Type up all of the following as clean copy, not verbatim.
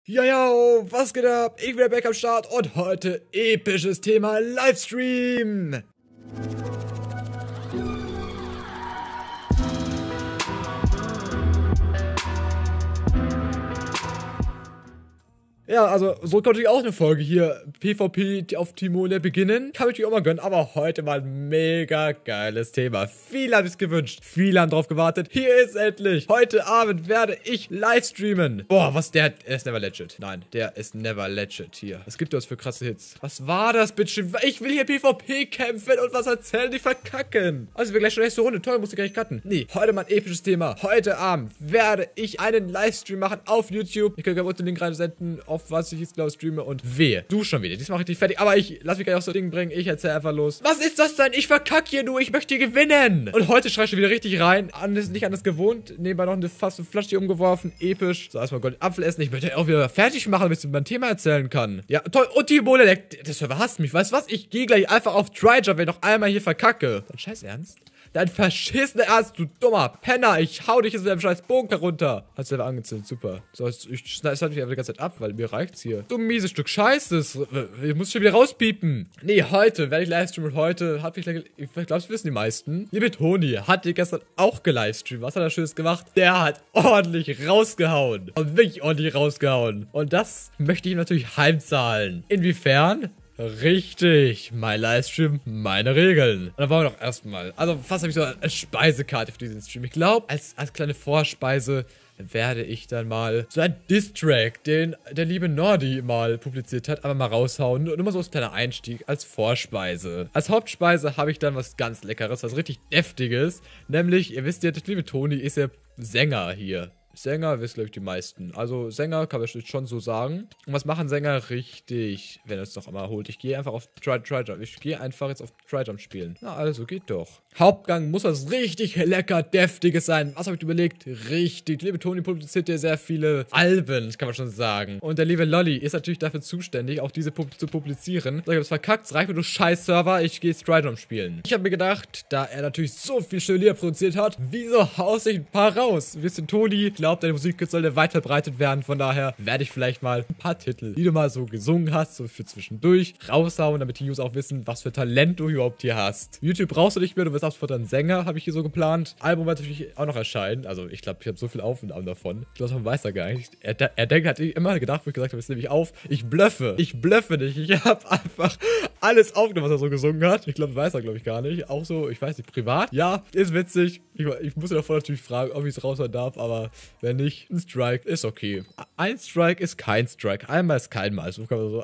Ja, ja, was geht ab? Ich bin der Beck am Start und heute episches Thema Livestream. Ja, also so konnte ich auch eine Folge hier PvP auf Timonia beginnen. Kann ich dir auch mal gönnen, aber heute mal ein mega geiles Thema. Viele haben es gewünscht, viele haben drauf gewartet. Hier ist endlich. Heute Abend werde ich livestreamen. Boah, der ist never legit. Nein, der ist never legit hier. Was gibt es für krasse Hits? Was war das, bitte? Ich will hier PvP kämpfen und was erzählen, die verkacken. Also wir gleich schon nächste Runde. Toll, musst du gar nicht cutten. Nee, heute mal ein episches Thema. Heute Abend werde ich einen Livestream machen auf YouTube. Ich kann gerne unten den Link reinsenden, auf was ich jetzt glaube streame und wehe. Du schon wieder. Diesmal richtig fertig. Aber ich lass mich gleich auf so ein Ding bringen. Ich erzähl einfach los. Was ist das denn? Ich verkacke hier nur. Ich möchte gewinnen. Und heute schreie ich schon wieder richtig rein. Nicht anders gewohnt. Nebenbei noch eine fast Flasche hier umgeworfen. Episch. So, erstmal Gold Apfel essen. Ich möchte auch wieder fertig machen, damit ich mein Thema erzählen kann. Ja, toll. Und die Mole, der Server hasst mich. Weißt du was? Ich gehe gleich einfach auf Tryjar, wenn ich noch einmal hier verkacke. Dein Scheiß Ernst? Dein verschissener Ernst, du dummer Penner. Ich hau dich jetzt mit deinem scheiß Bunker runter. Hat selber angezündet, super. So, ich schneide mich einfach die ganze Zeit ab, weil mir reicht's hier. Du mieses Stück Scheiße. Ich muss schon wieder rauspiepen. Nee, heute werde ich livestreamen. Und heute habe ich glaube, das wissen die meisten. Liebe Toni, hat die gestern auch gelivestreamt. Was hat er Schönes gemacht? Der hat ordentlich rausgehauen. Und wirklich ordentlich rausgehauen. Und das möchte ich ihm natürlich heimzahlen. Inwiefern? Richtig, mein Livestream, meine Regeln. Und dann wollen wir doch erstmal, also fast habe ich so eine Speisekarte für diesen Stream. Ich glaube, als kleine Vorspeise werde ich dann mal so ein Diss-Track, den der liebe Nordi mal publiziert hat, aber mal raushauen. Nur mal so als kleiner Einstieg, als Vorspeise. Als Hauptspeise habe ich dann was ganz Leckeres, was richtig Deftiges. Nämlich, ihr wisst ja, der liebe Toni ist ja Sänger hier. Sänger wissen, glaube ich, die meisten. Also Sänger kann man schon so sagen. Und was machen Sänger richtig, wenn er es noch einmal holt? Ich gehe einfach auf Tryjump. Ich gehe einfach jetzt auf Tryjump spielen. Na, also geht doch. Hauptgang muss was richtig lecker, deftiges sein. Was habe ich überlegt? Richtig. Liebe Toni publiziert ja sehr viele Alben, kann man schon sagen. Und der liebe Lolli ist natürlich dafür zuständig, auch diese zu publizieren. So, ich hab's verkackt. Reicht mir, du scheiß Server. Ich gehe Tryjump spielen. Ich habe mir gedacht, da er natürlich so viel schöne Lieder produziert hat, wieso haus ich ein paar raus? Wisst ihr, Toni, deine Musik soll weit verbreitet werden, von daher werde ich vielleicht mal ein paar Titel, die du mal so gesungen hast, so für zwischendurch, raushauen, damit die User auch wissen, was für Talent du überhaupt hier hast. YouTube brauchst du nicht mehr, du wirst auch sofort ein Sänger, habe ich hier so geplant. Album wird natürlich auch noch erscheinen, also ich glaube, ich habe so viel Aufnahmen davon. Ich glaube, man weiß da gar nicht. Er denkt, hat immer gedacht, wo ich gesagt habe, jetzt nehme ich auf. Ich bluffe nicht. Ich habe einfach alles aufgenommen, was er so gesungen hat. Ich glaube, weiß er, glaube ich, gar nicht. Auch so, ich weiß nicht, privat. Ja, ist witzig. Ich muss ihn davor natürlich fragen, ob ich es raushauen darf, aber wenn nicht, ein Strike ist okay. Ein Strike ist kein Strike. Einmal ist kein Mal. So kann man so.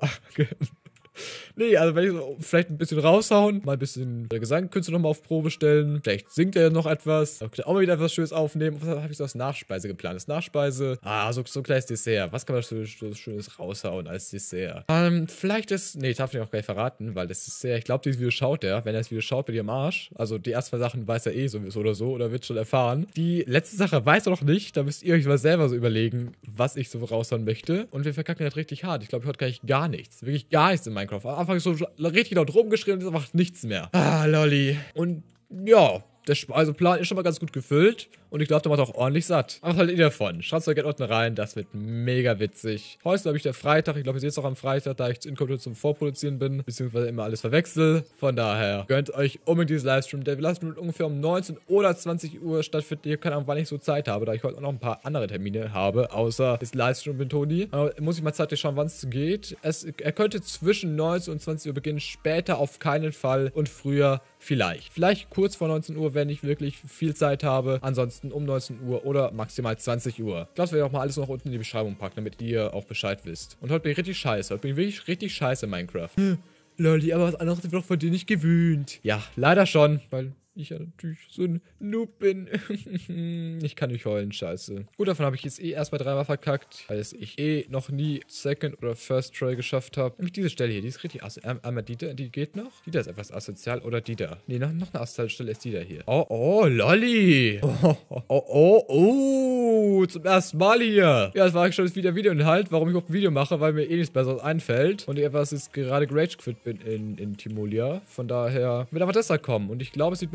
Nee, also wenn ich so vielleicht ein bisschen raushauen, mal ein bisschen Gesangkünste nochmal auf Probe stellen, vielleicht singt er noch etwas, dann auch mal wieder etwas Schönes aufnehmen. Was habe ich so als Nachspeise geplant? Das Nachspeise, so ein kleines Dessert. Was kann man so Schönes raushauen als Dessert? Vielleicht ist, nee, ich darf nicht auch gleich verraten, weil das Dessert, ich glaube, dieses Video schaut er. Wenn er das Video schaut, bin ich am Arsch. Also die ersten zwei Sachen weiß er eh so oder wird schon erfahren. Die letzte Sache weiß er noch nicht, da müsst ihr euch mal selber so überlegen, was ich so raushauen möchte. Und wir verkacken halt richtig hart. Ich glaube, ich heute gleich gar nichts. Wirklich gar nichts in Minecraft. Am Anfang so richtig laut rumgeschrien und jetzt macht nichts mehr. Ah, Lolli. Und ja, der Speiseplan ist schon mal ganz gut gefüllt. Und ich glaube, der macht auch ordentlich satt. Was haltet ihr davon? Schaut euch gerne unten rein. Das wird mega witzig. Heute ist, glaube ich, der Freitag. Ich glaube, ihr seht es auch am Freitag, da ich inkomplett zum Vorproduzieren bin. Beziehungsweise immer alles verwechsel. Von daher gönnt euch unbedingt dieses Livestream. Der Livestream wird ungefähr um 19 oder 20 Uhr stattfinden. Ihr könnt auch, wann ich so Zeit habe, da ich heute auch noch ein paar andere Termine habe. Außer das Livestream mit Toni. Muss ich mal zeitlich schauen, wann es geht. Er könnte zwischen 19 und 20 Uhr beginnen. Später auf keinen Fall. Und früher vielleicht. Vielleicht kurz vor 19 Uhr, wenn ich wirklich viel Zeit habe. Ansonsten um 19 Uhr oder maximal 20 Uhr. Ich glaube, das werde ich auch mal alles noch unten in die Beschreibung packen, damit ihr auch Bescheid wisst. Und heute bin ich richtig scheiße. Heute bin ich wirklich richtig scheiße in Minecraft. Lolli, aber was anderes sind wir doch von dir nicht gewöhnt. Ja, leider schon, weil ich ja natürlich so ein Noob bin. Ich kann nicht heulen, scheiße. Gut, davon habe ich jetzt erstmal dreimal verkackt, weil ich noch nie Second oder First Try geschafft habe. Nämlich diese Stelle hier, die ist richtig asozial. Einmal die geht noch. Die da ist etwas asozial oder die da. Nee, noch eine asoziale Stelle ist die da hier. Oh, Lolli. Oh, zum ersten Mal hier. Ja, das war eigentlich schon das Videoinhalt, warum ich überhaupt ein Video mache, weil mir eh nichts Besseres einfällt. Und ich etwas ist gerade Rage Quit bin in Timonia. Von daher wird aber das da kommen. Und ich glaube, es sieht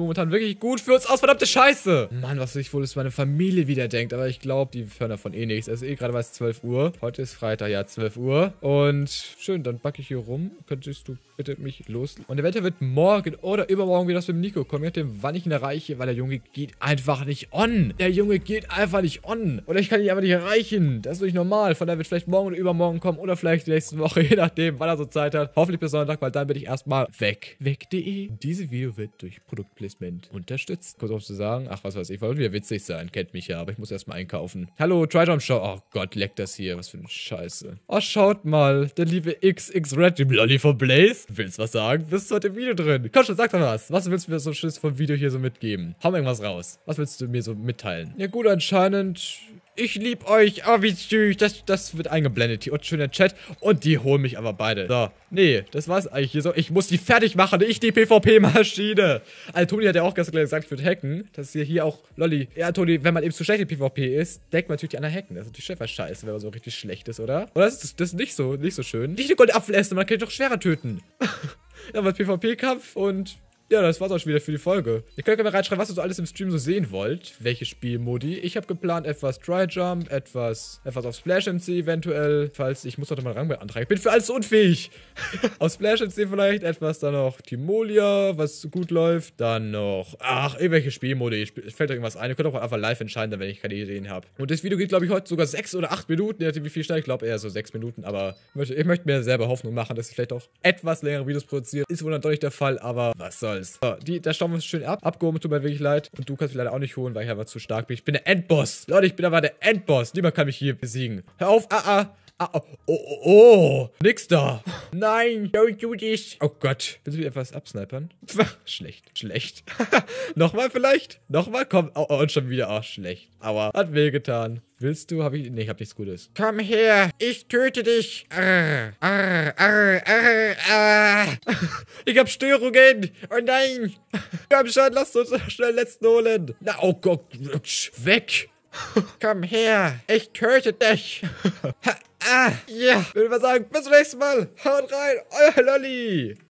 momentan wirklich gut für uns aus. Verdammte Scheiße. Mann, was ich wohl ist meine Familie wieder denkt. Aber ich glaube, die hören davon eh nichts. Es ist eh gerade was 12 Uhr. Heute ist Freitag, ja, 12 Uhr. Und schön, dann backe ich hier rum. Könntest du bitte mich los? Und eventuell wird morgen oder übermorgen wieder was mit dem Nico kommen. Je nachdem, wann ich ihn erreiche, weil der Junge geht einfach nicht on. Der Junge geht einfach nicht on. Oder ich kann ihn einfach nicht erreichen. Das ist nicht normal. Von daher wird vielleicht morgen oder übermorgen kommen oder vielleicht die nächste Woche, je nachdem, wann er so Zeit hat. Hoffentlich bis Sonntag, weil dann bin ich erstmal weg. Weg.de. Dieses Video wird durch Produktplacement unterstützt. Kurz auf zu sagen, ach, was weiß ich, wollte wieder witzig sein. Kennt mich ja, aber ich muss erstmal einkaufen. Hallo, Tridom Show. Oh Gott, leckt das hier. Was für eine Scheiße. Oh, schaut mal. Der liebe XX Red, dem Lolli von Blaze. Willst was sagen? Bist du heute im Video drin? Komm schon, sag doch was. Was willst du mir so Schiss vom Video hier so mitgeben? Hau mir irgendwas raus. Was willst du mir so mitteilen? Ja gut, anscheinend... Ich lieb euch. Oh, wie süß. Das wird eingeblendet hier. Und schöner Chat. Und die holen mich aber beide. So. Nee, das war's eigentlich hier so. Ich muss die fertig machen. Ich die PvP-Maschine. Also, Toni hat ja auch gestern gesagt, ich würde hacken. Das ist hier auch Lolli. Ja, Toni, wenn man eben zu schlecht in PvP ist, denkt man natürlich die anderen hacken. Das ist natürlich schon was scheiße, wenn man so richtig schlecht ist, oder? Oder das ist nicht so schön. Nicht eine Goldapfel essen, man kann doch schwerer töten. Ja, aber PvP-Kampf und... Ja, das war's auch schon wieder für die Folge. Ihr könnt mir reinschreiben, was ihr so alles im Stream so sehen wollt. Welche Spielmodi. Ich habe geplant, etwas Dry Jump, etwas auf Splash MC eventuell. Falls, ich muss doch mal Rang beantragen. Ich bin für alles so unfähig. Auf Splash MC vielleicht etwas, dann noch Timolia, was so gut läuft. Dann noch, ach, irgendwelche Spielmodi. Fällt euch irgendwas ein. Ihr könnt auch einfach live entscheiden, wenn ich keine Ideen habe. Und das Video geht, glaube ich, heute sogar 6 oder 8 Minuten. Je nachdem, wie viel schnell. Ich glaube eher so 6 Minuten. Aber ich möchte mir selber Hoffnung machen, dass ich vielleicht auch etwas längere Videos produziere. Ist wohl dann doch nicht der Fall, aber was soll's. So, da stauben wir uns schön ab. Abgehoben, tut mir wirklich leid. Und du kannst mich leider auch nicht holen, weil ich einfach zu stark bin. Ich bin der Endboss. Leute, ich bin aber der Endboss. Niemand kann mich hier besiegen. Hör auf. Oh. Nix da. Nein, don't do this. Oh Gott. Willst du mir etwas absnipern? Schlecht. Nochmal vielleicht? Nochmal? Komm. Oh, und schon wieder. Ach, schlecht. Aua. Hat wehgetan. Willst du? Nee, ich hab nichts Gutes. Komm her. Ich töte dich. Ich hab Störungen. Oh nein. Komm schon, lasst uns schnell letzten holen. Na, oh Gott. Weg. Komm her. Ich töte dich. Ja. Ich würde mal sagen, bis zum nächsten Mal. Haut rein. Euer Lolli.